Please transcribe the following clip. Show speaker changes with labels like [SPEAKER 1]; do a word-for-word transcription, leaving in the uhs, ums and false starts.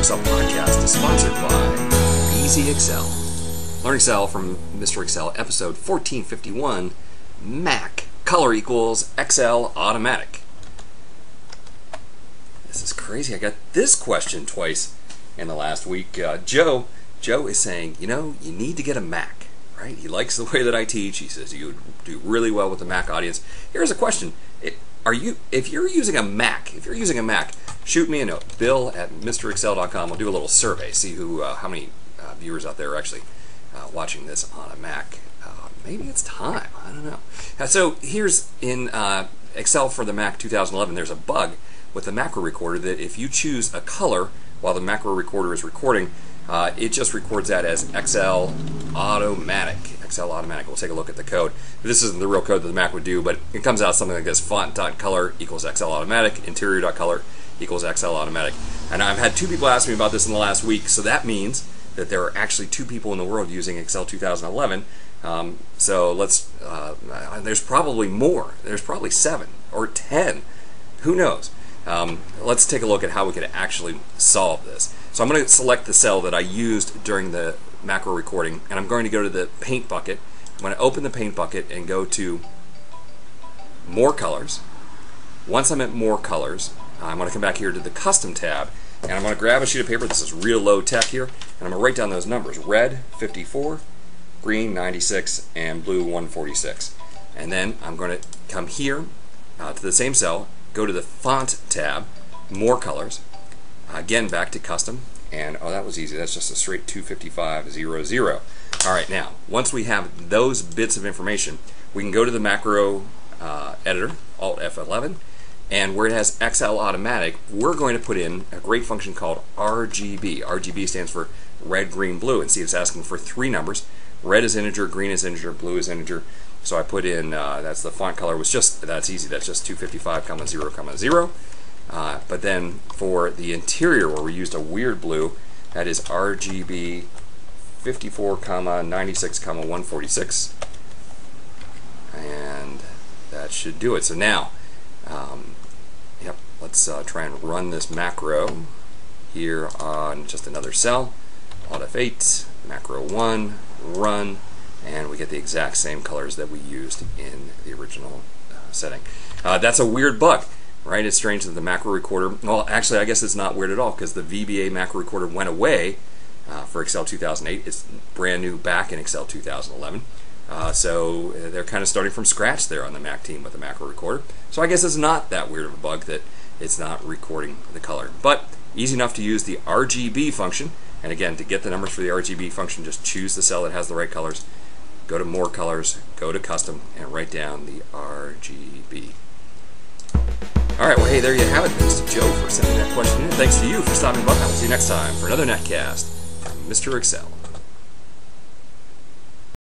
[SPEAKER 1] MrExcel Podcast is sponsored by Easy Excel. Learn Excel from Mister Excel, episode fourteen fifty-one, Mac color equals xlAutomatic. This is crazy. I got this question twice in the last week. Uh, Joe, Joe is saying, you know, you need to get a Mac, right? He likes the way that I teach. He says you would do really well with the Mac audience. Here's a question. It, Are you, if you're using a Mac, if you're using a Mac, shoot me a note. Bill at Mr Excel dot com. We'll do a little survey, see who, uh, how many uh, viewers out there are actually uh, watching this on a Mac. Uh, maybe it's time. I don't know. Uh, so here's in uh, Excel for the Mac two thousand eleven. There's a bug with the macro recorder that if you choose a color while the macro recorder is recording, uh, it just records that as xlAutomatic. xlAutomatic. We'll take a look at the code. This isn't the real code that the Mac would do, but it comes out something like this: font.color equals xlAutomatic, interior.color equals xlAutomatic. And I've had two people ask me about this in the last week, so that means that there are actually two people in the world using Excel two thousand eleven. Um, so let's, uh, there's probably more. There's probably seven or ten. Who knows? Um, let's take a look at how we could actually solve this. So I'm going to select the cell that I used during the macro recording, and I'm going to go to the paint bucket. I'm going to open the paint bucket and go to more colors. Once I'm at more colors, I'm going to come back here to the custom tab, and I'm going to grab a sheet of paper. This is real low tech here, and I'm going to write down those numbers: red fifty-four, green ninety-six, and blue one forty-six. And then I'm going to come here uh, to the same cell, go to the font tab, more colors, again back to custom, and oh, that was easy. That's just a straight two fifty-five zero zero. All right, now once we have those bits of information, we can go to the macro uh, editor, Alt F eleven, and where it has xlAutomatic, we're going to put in a great function called R G B. R G B stands for red, green, blue, and see it's asking for three numbers. Red is integer, green is integer, blue is integer. So I put in, uh, that's the font color was just, that's easy, that's just two fifty-five, zero, zero. Uh, but then for the interior, where we used a weird blue, that is R G B fifty-four, ninety-six, one forty-six. And that should do it. So now, um, yep, let's uh, try and run this macro here on just another cell. Alt F eight, macro one, run, and we get the exact same colors that we used in the original uh, setting. Uh, that's a weird bug, right? It's strange that the macro recorder, well, actually, I guess it's not weird at all, because the V B A macro recorder went away uh, for Excel two thousand eight. It's brand new back in Excel two thousand eleven. Uh, so they're kind of starting from scratch there on the Mac team with the macro recorder. So I guess it's not that weird of a bug that it's not recording the color. But easy enough to use the R G B function. And again, to get the numbers for the R G B function, just choose the cell that has the right colors, go to more colors, go to custom, and write down the R G B. All right, well, hey, there you have it. Thanks to Joe for sending that question in. Thanks to you for stopping by. I'll see you next time for another netcast from Mister Excel.